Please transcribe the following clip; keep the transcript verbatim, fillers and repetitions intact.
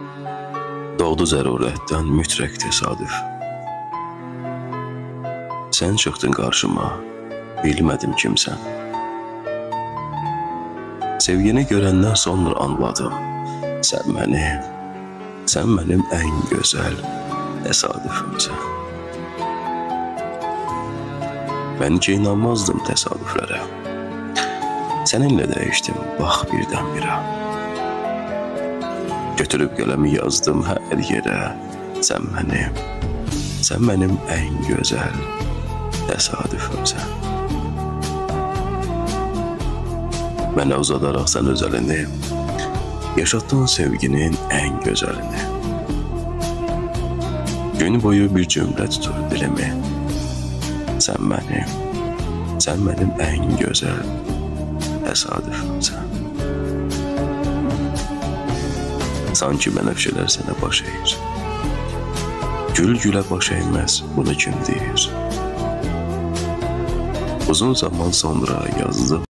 Doğdu zərurətdən mütləq təsadüf. Sən çıxdın qarşıma, bilmədim kimsən. Sevgini görəndən sonra anladım, sən mənim, sən mənim ən gözəl təsadüfümsən. Mən ki inanmazdım təsadüflərə, səninlə dəyişdim, bax birdən birə. Götürüb qələmi yazdım hər yerə, sən mənim, sən mənim ən gözəl təsadüfümsən. Mənə uzadaraq sən öz əlini, yaşatdın sevginin ən gözəlini. Gün boyu bir cümlə tutur dilimi, sən mənim, sən mənim ən gözəl təsadüfümsən. Sanki bənəfşələr sənə baş əyir, gül gülə baş əyməz, bunu kim deyir? Uzun zaman sonra yazdım